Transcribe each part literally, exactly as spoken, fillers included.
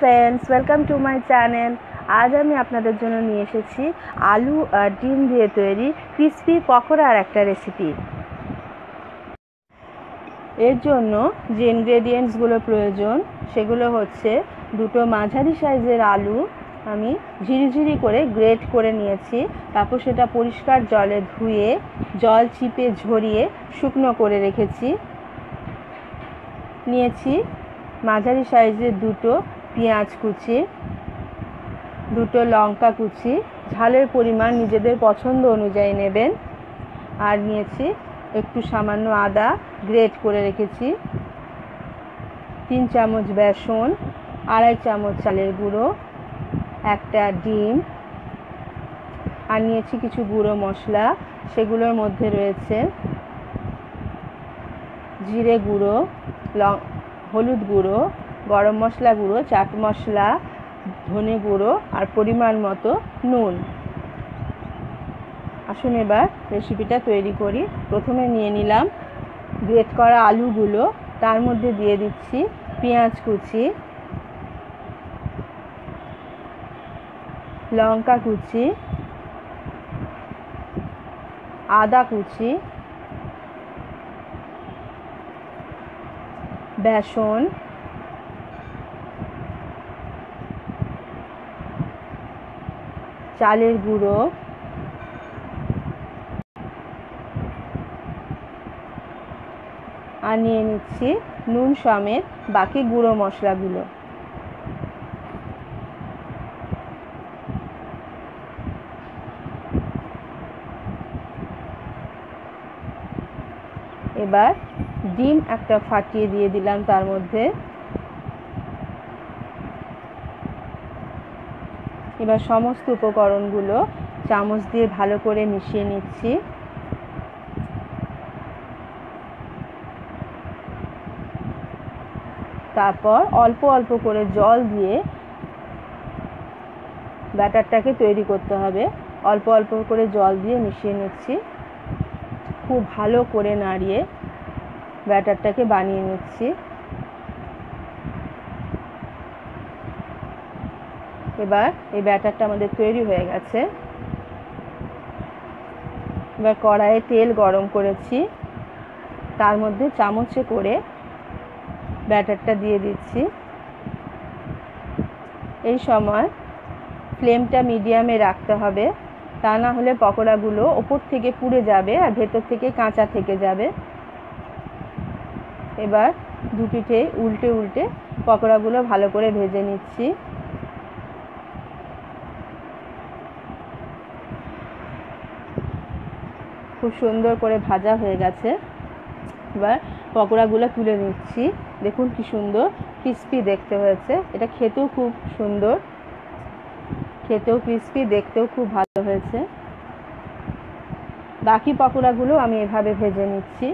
Friends, welcome to my channel. आज আমি আপনাদের জন্য নিয়ে এসেছি আলু আর ডিম দিয়ে তৈরি ক্রিসপি পকোড়ার একটা রেসিপি। এর জন্য যে ইনগ্রেডিয়েন্টসগুলো প্রয়োজন সেগুলো হচ্ছে দুটো মাঝারি সাইজের আলু আমি ঝিরিঝিরি করে গ্রেট করে নিয়েছি। তারপর সেটা পরিষ্কার জলে ধুয়ে জল চিপে ঝরিয়ে শুকনো করে রেখেছি। নিয়েছি মাঝারি সাইজের দুটো পেঁয়াজ কুচি, দুটো লঙ্কা কুচি, ঝালের পরিমাণ নিজেদের পছন্দ অনুযায়ী নেবেন। আর নিয়েছি একটু সামান্য আদা গ্রেট করে রেখেছি, তিন চামচ বেসন, আড়াই চামচ চালের গুঁড়ো, একটা ডিম, আর নিয়েছি কিছু গুঁড়ো মশলা। সেগুলোর মধ্যে রয়েছে জিরে গুঁড়ো, হলুদ গুঁড়ো, গরম মশলা গুঁড়ো, চাট মশলা, ধনে গুঁড়ো আর পরিমাণ মতো নুন। আসুন এবার রেসিপিটা তৈরি করি। প্রথমে নিয়ে নিলাম গ্রেট করা আলুগুলো, তার মধ্যে দিয়ে দিচ্ছি পেঁয়াজ কুচি, লঙ্কা কুচি, আদা কুচি, বেসন, চালের গুঁড়ো, আর নিয়ে নিচ্ছি নুন সমেত বাকি গুঁড়ো মশলাগুলো। এবার ডিম একটা ফাটিয়ে দিয়ে দিলাম তার মধ্যে। এবার সমস্ত উপকরণগুলো চামচ দিয়ে ভালো করে মিশিয়ে নিচ্ছি। তারপর অল্প অল্প করে জল দিয়ে ব্যাটারটাকে তৈরি করতে হবে। অল্প অল্প করে জল দিয়ে মিশিয়ে নিচ্ছি, খুব ভালো করে নাড়িয়ে ব্যাটারটাকে বানিয়ে নিচ্ছি। এবার এই ব্যাটারটা আমাদের তৈরি হয়ে গেছে। এবার কড়াইয়ে তেল গরম করেছি, তার মধ্যে চামচে করে ব্যাটারটা দিয়ে দিচ্ছি। এই সময় ফ্লেমটা মিডিয়ামে রাখতে হবে, তা না হলে পকোড়াগুলো ওপর থেকে পুড়ে যাবে আর ভেতর থেকে কাঁচা থেকে যাবে। এবার দু পিঠে উল্টে উল্টে পকোড়াগুলো ভালো করে ভেজে নিচ্ছি। খুব সুন্দর করে ভাজা হয়ে গেছে। এবার পকোড়াগুলো তুলে নিচ্ছি। দেখুন কি সুন্দর ক্রিস্পি দেখতে হয়েছে। এটা খেতেও খুব সুন্দর, খেতেও ক্রিস্পি, দেখতেও খুব ভালো হয়েছে। বাকি পকোড়াগুলো আমি এভাবে ভেজে নিচ্ছি।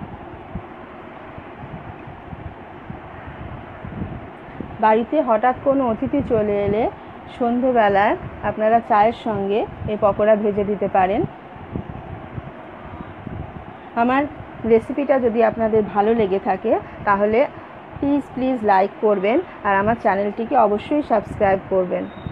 বাড়িতে হঠাৎ কোনো অতিথি চলে এলে সন্ধেবেলায় আপনারা চায়ের সঙ্গে এই পকোড়া ভেজে দিতে পারেন। আমার রেসিপিটা যদি আপনাদের ভালো লেগে থাকে তাহলে প্লিজ প্লিজ লাইক করবেন আর আমার চ্যানেলটিকে অবশ্যই সাবস্ক্রাইব করবেন।